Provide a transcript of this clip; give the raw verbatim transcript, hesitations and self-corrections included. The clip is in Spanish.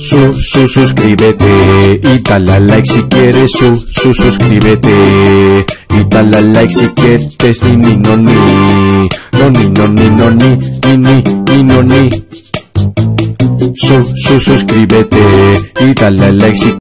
su, su, suscríbete y dale a like si quieres, su, su, suscríbete y dale a like si quieres, ni, ni, no, ni, no, ni, no, ni, no, ni, ni, ni, ni, no, ni, su, su, suscríbete y dale a like si